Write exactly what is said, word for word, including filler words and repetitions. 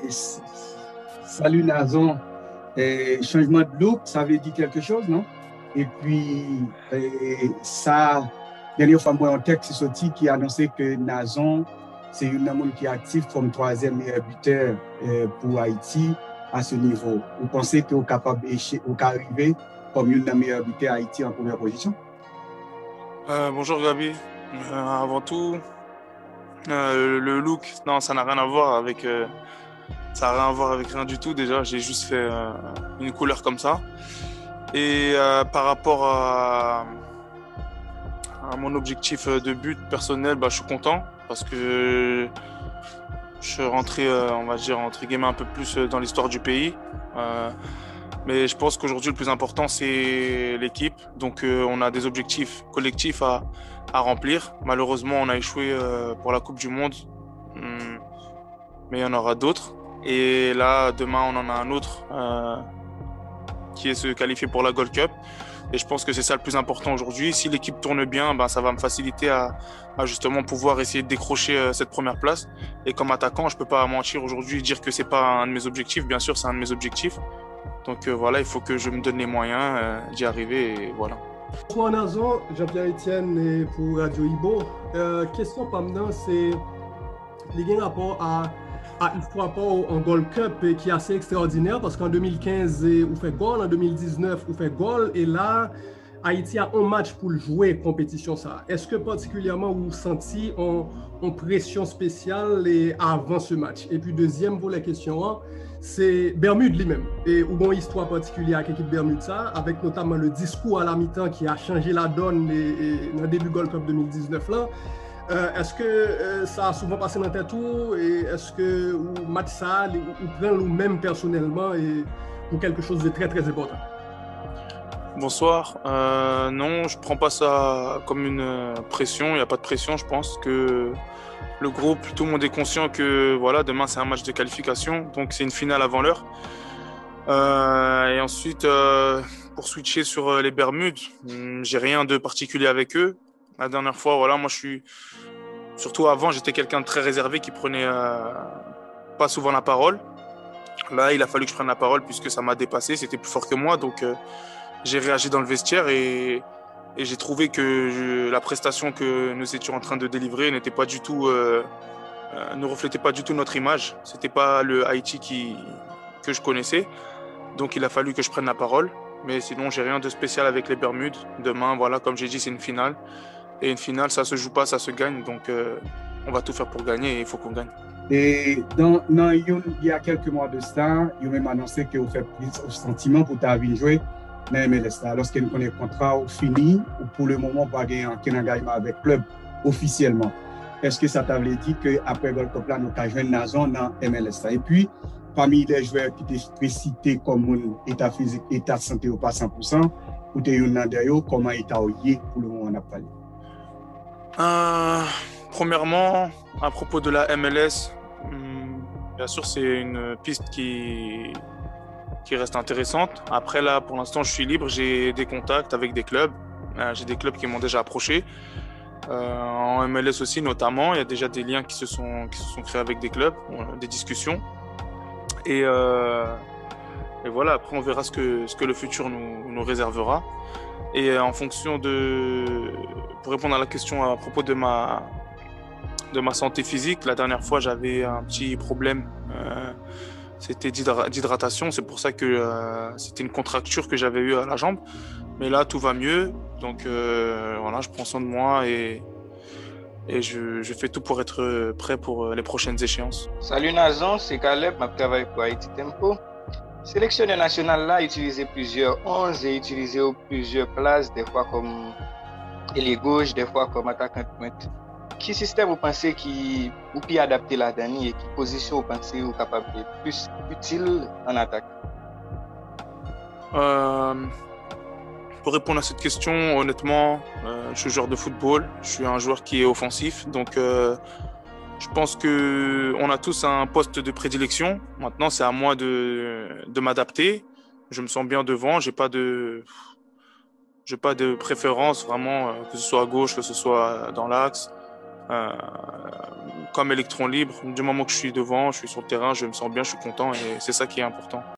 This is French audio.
s- salut Nazon. Et changement de look, ça veut dire quelque chose, non? Et puis, et ça, dernière fois, moi, un texte est sorti qui annonçait que Nazon, c'est une homme qui est actif comme troisième meilleur buteur euh, pour Haïti à ce niveau. Vous pensez que vous êtes capable d'arriver comme une des meilleures buteurs à Haïti en première position? Euh, bonjour Gabi. Euh, avant tout, euh, le look, non, ça n'a rien à voir avec, euh, ça n'a rien à voir avec rien du tout. Déjà, j'ai juste fait euh, une couleur comme ça. Et euh, par rapport à, à mon objectif de but personnel, bah, je suis content parce que je suis rentré, euh, on va dire, entre guillemets, un peu plus dans l'histoire du pays. Euh, mais je pense qu'aujourd'hui, le plus important, c'est l'équipe. Donc, euh, on a des objectifs collectifs à, à remplir. Malheureusement, on a échoué euh, pour la Coupe du Monde. Hum, mais il y en aura d'autres. Et là, demain, on en a un autre euh, qui est se qualifier pour la Gold Cup. Et je pense que c'est ça le plus important aujourd'hui. Si l'équipe tourne bien, ben, ça va me faciliter à, à justement pouvoir essayer de décrocher euh, cette première place. Et comme attaquant, je peux pas mentir aujourd'hui, dire que c'est pas un de mes objectifs. Bien sûr, c'est un de mes objectifs. Donc euh, voilà, il faut que je me donne les moyens euh, d'y arriver et voilà. Bonsoir Nazon, Jean-Pierre Etienne pour Radio Ibo. Euh, question pour moi, c'est les rapport à à l'histoire en Gold Cup qui est assez extraordinaire parce qu'en deux mille quinze, vous fait goal, en deux mille dix-neuf, vous fait goal, et là, Haïti a un match pour jouer compétition ça. Est-ce que particulièrement vous senti en, en pression spéciale et avant ce match? Et puis deuxième pour la question, c'est Bermude lui-même. Et ou bon histoire particulière avec l'équipe Bermude ça, avec notamment le discours à la mi-temps qui a changé la donne et, et, dans le début Gold Cup deux mille dix-neuf là. Euh, est-ce que euh, ça a souvent passé dans tes tours et est-ce que ou match ça ou, ou prend le même personnellement et pour quelque chose de très très important? Bonsoir. Euh, non, je prends pas ça comme une pression. Il n'y a pas de pression. Je pense que le groupe, tout le monde est conscient que voilà, demain c'est un match de qualification, donc c'est une finale avant l'heure. Euh, et ensuite, euh, pour switcher sur les Bermudes, j'ai rien de particulier avec eux. La dernière fois, voilà, moi je suis surtout avant, j'étais quelqu'un de très réservé qui prenait euh, pas souvent la parole. Là, il a fallu que je prenne la parole puisque ça m'a dépassé, c'était plus fort que moi, donc euh, j'ai réagi dans le vestiaire et, et j'ai trouvé que je, la prestation que nous étions en train de délivrer n'était pas du tout, euh, euh, ne reflétait pas du tout notre image. C'était pas le Haïti qui que je connaissais, donc il a fallu que je prenne la parole. Mais sinon, j'ai rien de spécial avec les Bermudes. Demain, voilà, comme j'ai dit, c'est une finale. Et une finale, ça se joue pas, ça se gagne. Donc, euh, on va tout faire pour gagner et il faut qu'on gagne. Et dans, dans, il y a quelques mois de ça, il a même annoncé que vous faites plus au sentiment pour t'avoir joué dans M L S. Lorsqu'il connaît le contrat fini, ou pour le moment, pas gagner un engagement avec le club officiellement. Est-ce que ça t'avait dit qu'après Gold Cup, là, nous avons joué une nation dans M L S? Et puis, parmi les joueurs qui étaient cités comme état physique, état de santé ou pas cent pour cent, ou tu es comment état est pour le moment on a parlé? Euh, premièrement, à propos de la M L S, bien sûr, c'est une piste qui, qui reste intéressante. Après, là, pour l'instant, je suis libre. J'ai des contacts avec des clubs. Euh, j'ai des clubs qui m'ont déjà approché. Euh, en M L S aussi, notamment, il y a déjà des liens qui se sont, qui se sont créés avec des clubs, des discussions. Et, euh, et voilà, après, on verra ce que, ce que le futur nous, nous réservera. Et en fonction de... Pour répondre à la question à propos de ma, de ma santé physique, la dernière fois, j'avais un petit problème. Euh, c'était d'hydra- d'hydratation. C'est pour ça que euh, c'était une contracture que j'avais eue à la jambe. Mais là, tout va mieux. Donc euh, voilà, je prends soin de moi et, et je, je fais tout pour être prêt pour les prochaines échéances. Salut Nazon, c'est Caleb, je travaille pour Haïti Tempo. Sélectionneur national là, utilisé plusieurs onze et utilisé plusieurs places, des fois comme ailier gauche, des fois comme attaquant de pointe. Quel système vous pensez qui vous peut adapter la dernière et quelle position vous pensez vous capable de plus utile en attaque? Euh, pour répondre à cette question, honnêtement, euh, je suis joueur de football, je suis un joueur qui est offensif, donc euh, je pense qu'on a tous un poste de prédilection. Maintenant, c'est à moi de, de m'adapter. Je me sens bien devant, j'ai pas de, j'ai pas de préférence vraiment, que ce soit à gauche, que ce soit dans l'axe. euh, comme électron libre. Du moment que je suis devant, je suis sur le terrain, je me sens bien, je suis content et c'est ça qui est important.